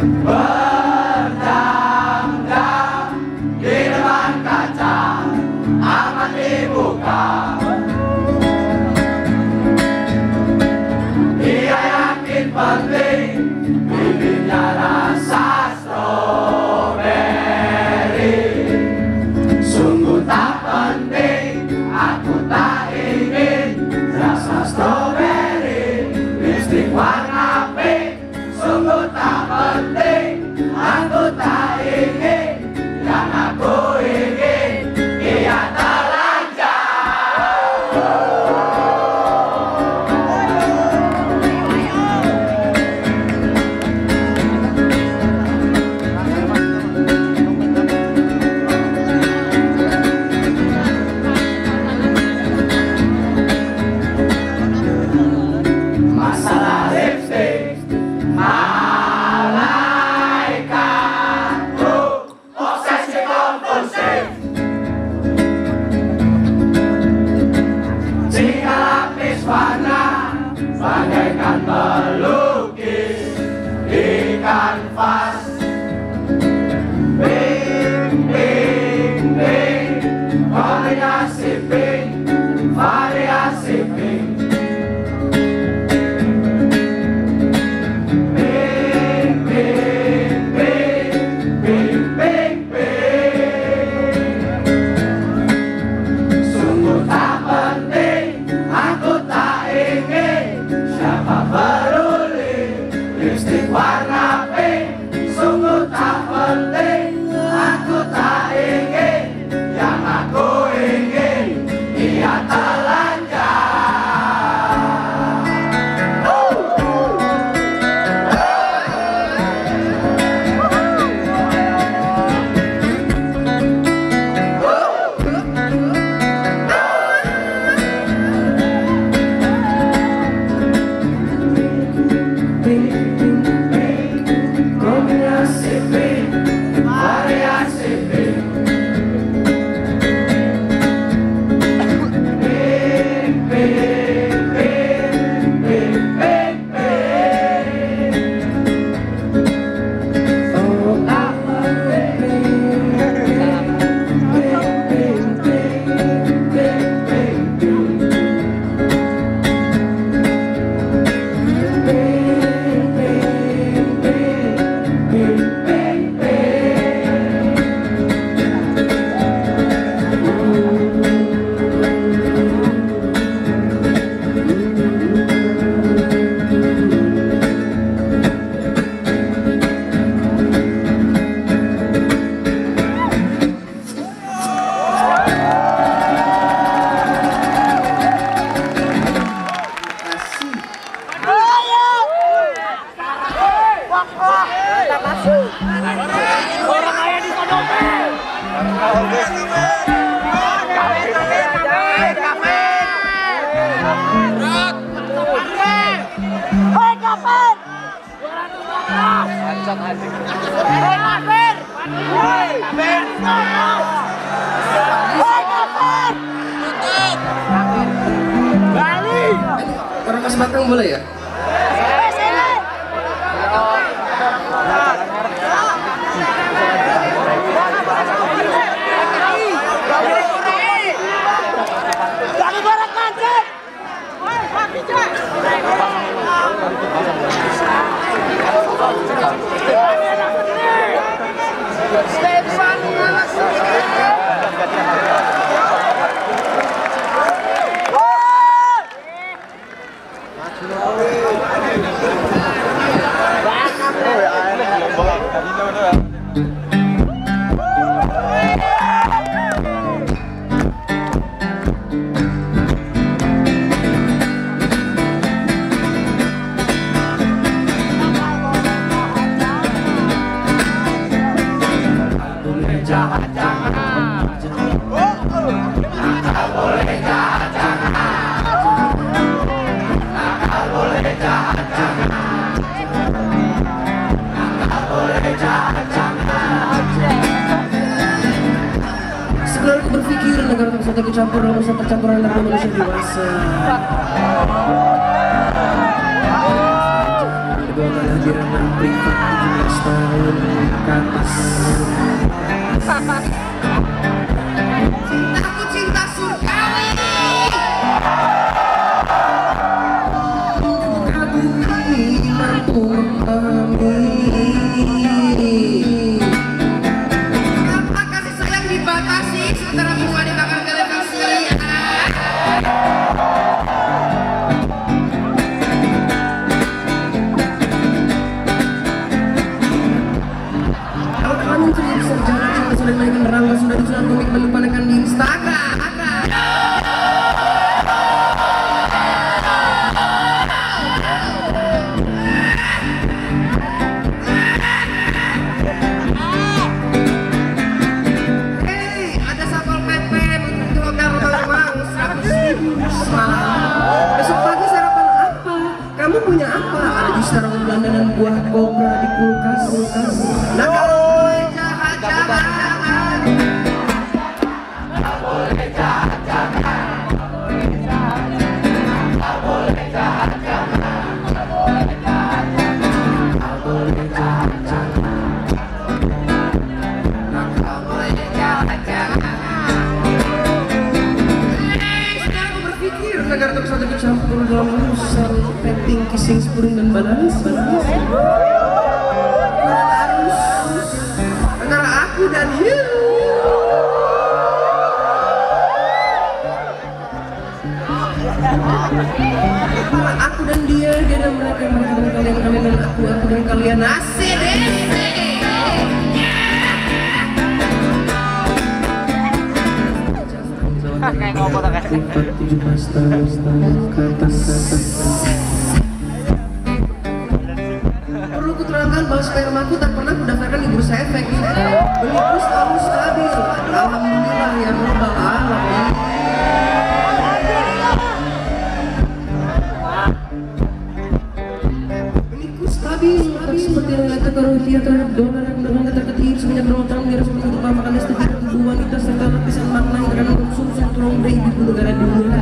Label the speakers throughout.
Speaker 1: Berjam-jam di depan kaca amat dibuka. Dia yakin penting bibirnya rasa stroberi. Sungguh tak penting, aku tak ingin rasa stroberi. Lipstik warna pink, sungguh tak penting, aku tak ingin. Yang aku ingin, ia telanjang. Masalah lipstik, malaikatku obsesi kompulsif. Jika lapis warna bagaikan melukis di kanvas. Pink, pink, pink, variasi pink, variasi pink. Sungguh tak penting, aku tak ingin. Siapa peduli, lipstik warna pink. Sungguh tak penting, aku tak ingin. Yang aku ingin, ia telanjang. Kombinasi pink, variasi pink. Pink, pink, pink, pink, pink, pink. Oh, tak penting. Pink, pink, pink, pink, pink, pink.
Speaker 2: Orang kaya di Sodope. Hei Kafir. Bali.
Speaker 3: Orang kasih batang boleh ya?
Speaker 2: Lagi barang kancet. Stefan
Speaker 1: jahat jangan, nakal boleh jahat jangan, nakal boleh jahat jangan, nakal boleh jahat jangan.
Speaker 3: Sebenarnya aku berpikir negara tak bisa ikut campur dalam urusan percampuran antar manusia dewasa. Kedua kehadiran privat 17 tahun. memahami.
Speaker 4: Apa kasih sayang dibatasi sementara bunga dibakar televisi?
Speaker 3: Kalau kamu cerita sejarah cinta sudah naikkan rangka, sudah disurat komik melupakan di Instagram. Besok pagi sarapan apa? Kamu punya apa? Ada jus terang Belanda dan buah kobra di kulkas. Nah kalau jahat-jahat, negara tak bisa campur dalam urusan petting, kissing, spurring dan bananas. Mana harus antara aku dan you. Antara aku dan dia dan mereka dan kalian dan aku dan kalian. Asik deh.
Speaker 2: Kayak ngobrol kayak.
Speaker 3: 17 tahun ke atas. Perlu kuterangkan bahwa spermaku tak pernah kudaftarkan di bursa efek. Beliku selalu stabil. Alhamdulillah ya Rabbal Alamin. Beliku stabil, tak seperti yang dilakukan rupiah terhadap dolar yang dengan keterketir semenjak berapa tahun dia harus menunggu makan estetika tubuh wanita serta lapisan makna yang terkandung konsumsi tulang dari ibu negara dunia.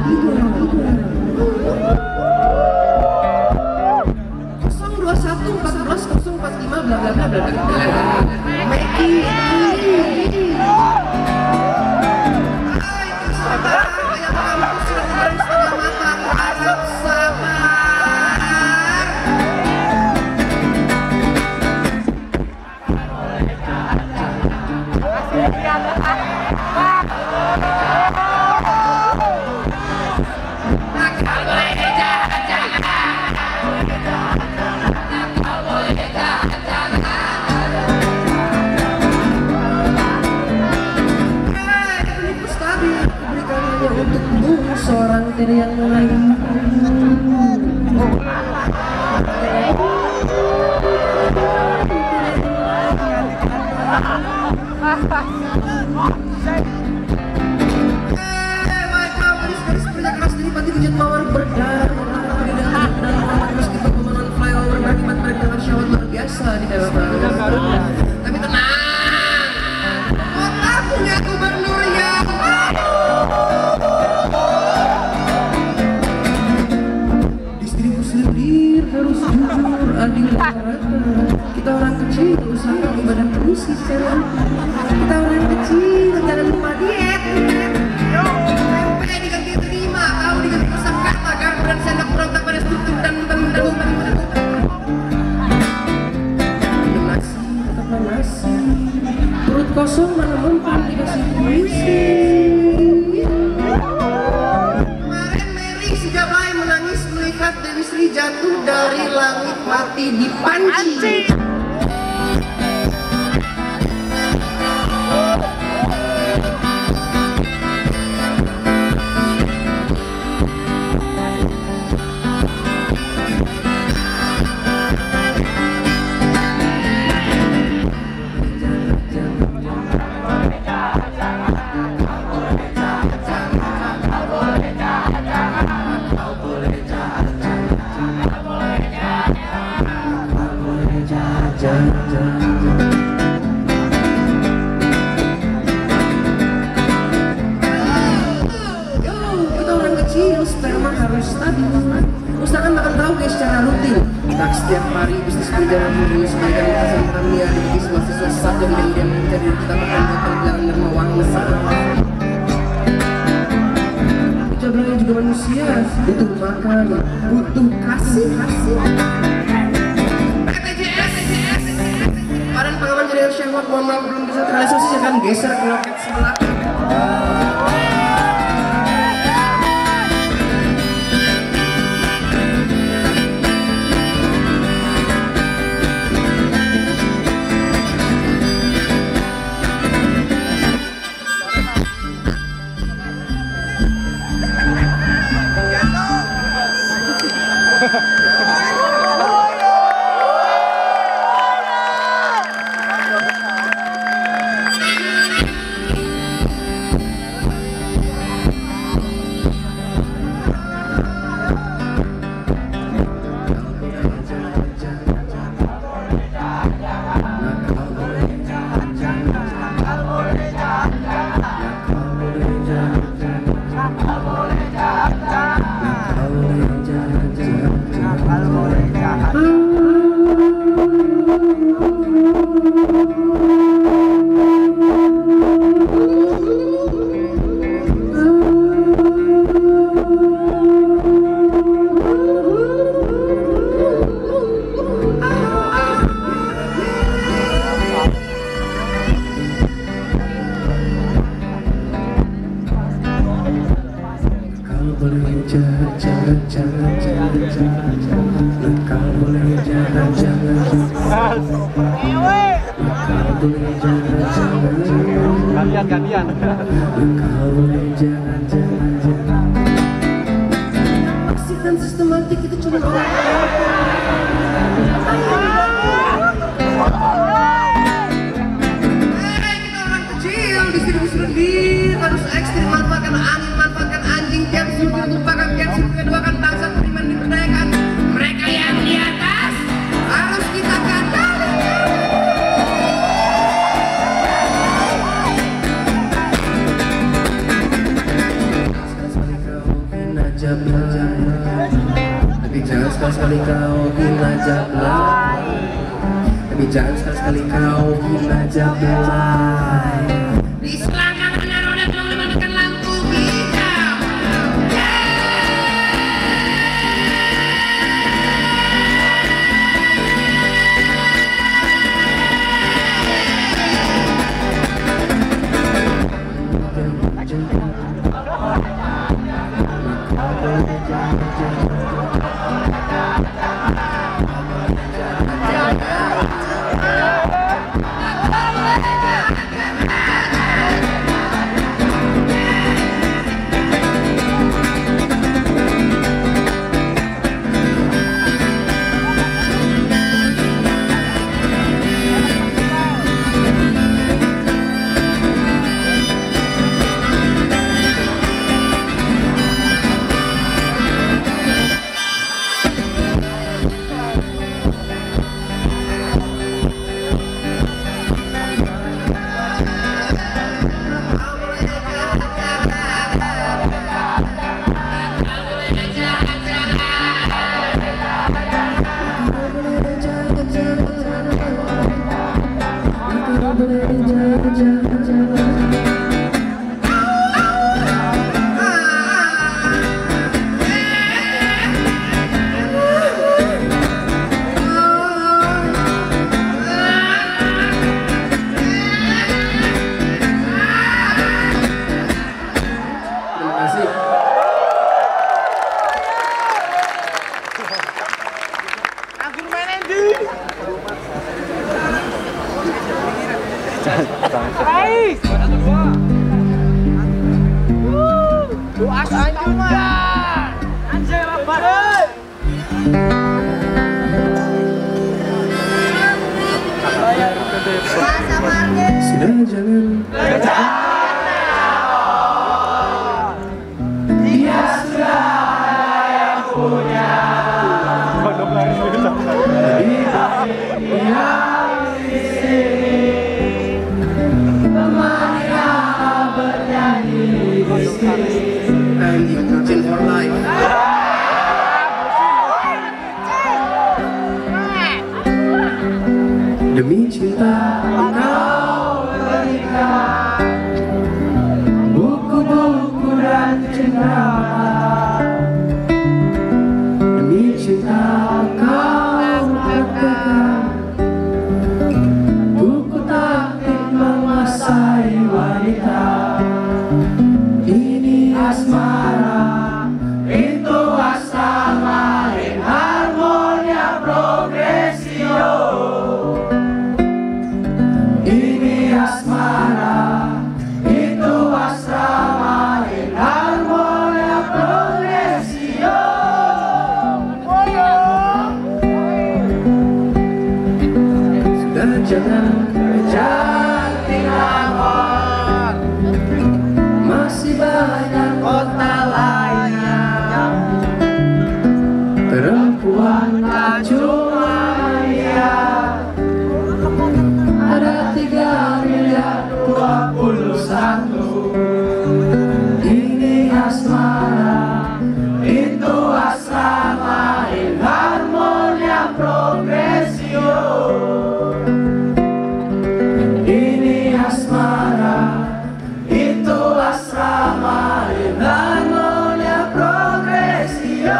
Speaker 3: 021 14 045 bla bla bla bla bla. Meki. Untukmu seorang diri yang lain. Di dalam tapi tenang, kota punya gubernur yang distribusi lir harus jujur, adil dan merata. Kita orang kecil usaha ibadah terus secara. Kita orang kecil jangan lupa diet. Tempe diganti terima, tahu diganti pesan kata, garpu dan sendok berontak pada struktur dan nasi, perut kosong mana mempan dikasih puisi. Kemarin Mary si Jablay menangis melihat Dewi Sri jatuh dari langit mati di panci. Kita orang kecil, sperma harus stabil. Usahakan makan tahu guys secara rutin. Tak setiap hari bisnis berjalan mulus, sebagai lintasan kami ada di mahasiswa saja bidang-bidang mencari kita makan makan bilangan dan uang besar. Coba juga manusia butuh makan, butuh kasih. BPJS
Speaker 4: mohon maaf belum bisa terrealisasi, saya akan geser ke loket sebelah.
Speaker 1: Gantian.
Speaker 4: Aksif dan sistematik itu cuma orang. Kita orang kecil, distribusi lebih, harus ekstrim, manfaatkan angin, manfaatkan anjing, tiap suku lupakan, tiap suku keduakan, bangsa beriman diberdayakan. Mereka yang di atas harus kita kandali. Tapi jangan sekali-sekali kau gila jablay. Tapi jangan sekali-sekali kau gila jablay. Di selangkangan roda belum menekan lampu hijau. Sudah jangan dia sudah ada yang punya. Lebih baik dia di sini, temannya bernyanyi di sini. Anjing bucin for life. Demi cinta kau berikan buku-buku dan cenderamata. Demi cinta kau katakan buku tak jangan kejar tinamon. Masih banyak kota lainnya. Perempuan tak cuma dia. Ada 3.021.000.000. Ini asmara, itu asrama in harmonia progresio. Ini asmara, itu asrama in harmonia progresio.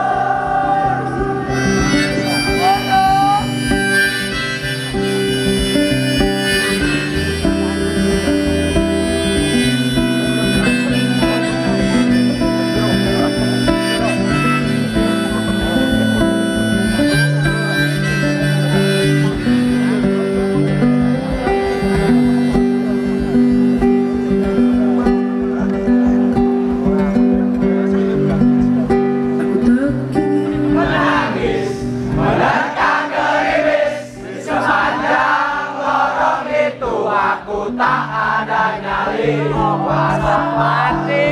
Speaker 1: Aku tak ada nyali masa mati.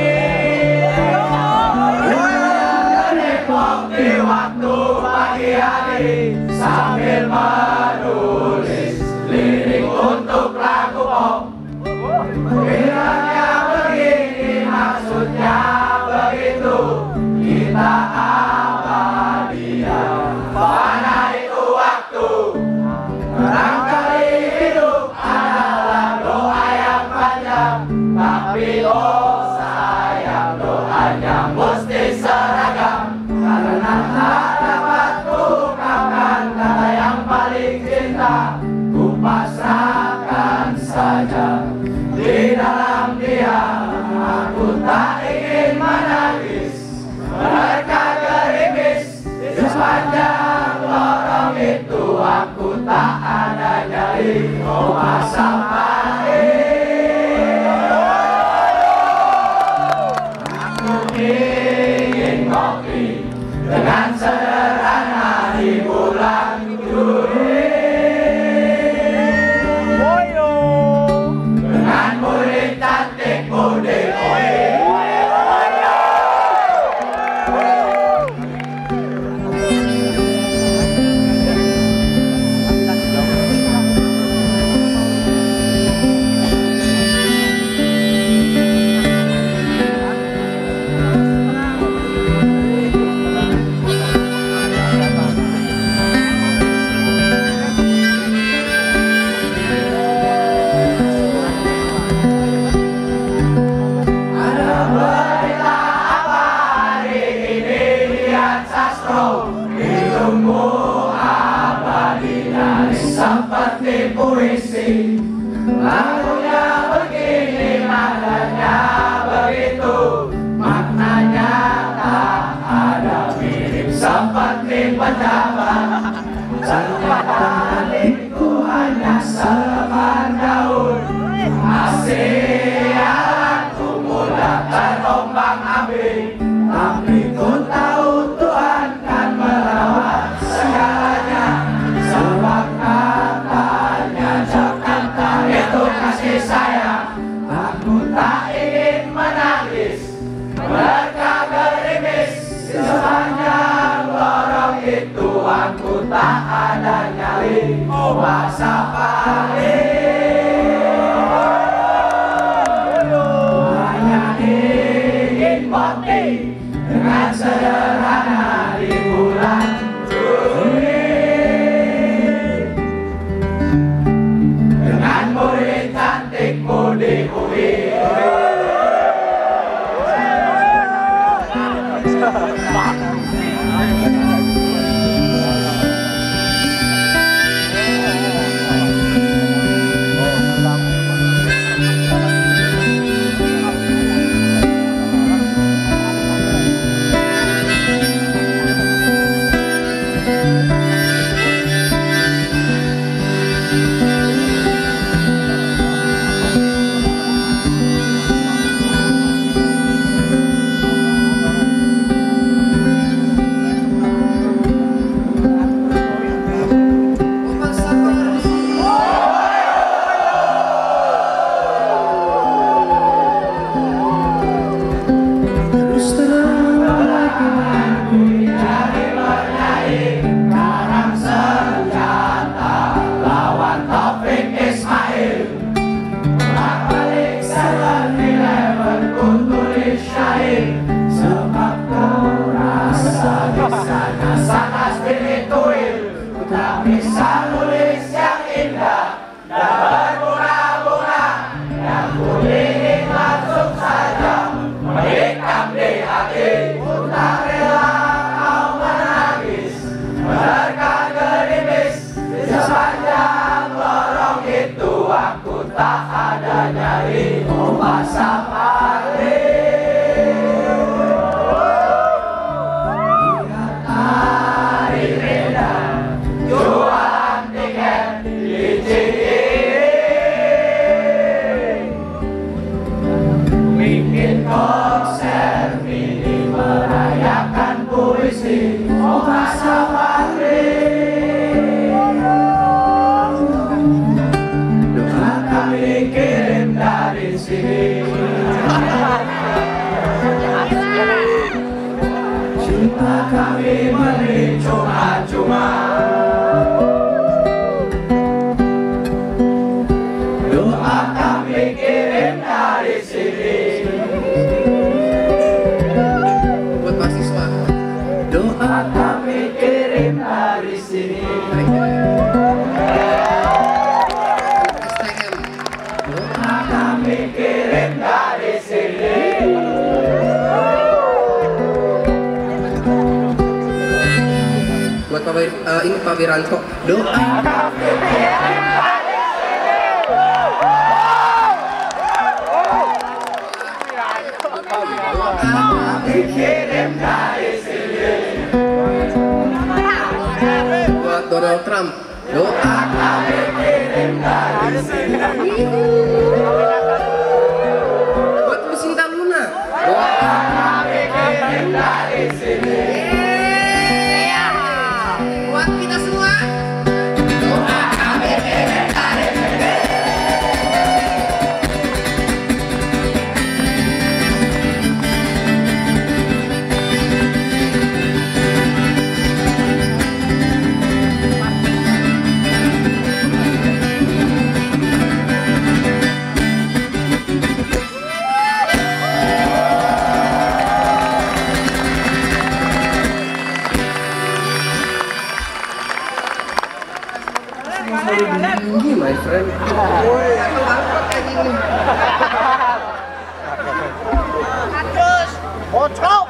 Speaker 1: Depok di waktu pagi hari sambil menulis lirik untuk lagu pop. Bilangnya begini, maksudnya begitu. Kita abadian, mana itu waktu. Barangkali hidup adalah doa yang panjang, tapi oh sayang doanya mesti seragam. Karena tak dapat ungkapkan kata yang paling cinta, ku pasrahkan saja di dalam diam. Aku tak ingin menangis, mereka gerimis di sepanjang lorong itu. Aku tak ada nyali, oh masa mati. Aku ingin ngopi dengan sederhana di bulan Juli, dengan murid cantik Bude. Hidupmu abadi nyaris seperti puisi. Lagunya begini, nadanya begitu, maknanya tak ada mirip seperti pejabat. Ternyata hatiku hanya selembar daun, masih aku mudah terombang ambing. Tapi ku tahu Tuhan kan merawat segalanya, sebab katanya Jakarta itu kasih sayang. Aku tak ingin menangis, mereka gerimis di sepanjang lorong itu. Aku tak ada nyali, oh masa paling. Hanya ingin mati dengan sederhana di bulan Juli, dengan murid cantikmu di UI. tak ada nyari obat safari. Ingat hari reda jualan tiket di CII, bikin konser mini merayakan puisi obat safari. Doa kami kirim dari sini, cinta kami beri cuma-cuma. Doa kami kirim dari sini,
Speaker 4: Buat mahasiswa.
Speaker 1: doa kami kirim dari sini.
Speaker 4: STM.
Speaker 1: Doa kami kirim dari sini.
Speaker 4: Buat ini Pak Wiranto. Doa
Speaker 1: Kami kirim dari sini. Kami kirim dari sini.
Speaker 4: buat Donald Trump. Doa
Speaker 1: Kami kirim dari sini.
Speaker 4: buat Lucinta Luna. Doa
Speaker 1: Kami kirim dari sini.
Speaker 4: buat kita semua.
Speaker 1: Doa kami kirim dari sini.
Speaker 4: Tinggi, my friend.
Speaker 2: Terus, ocok.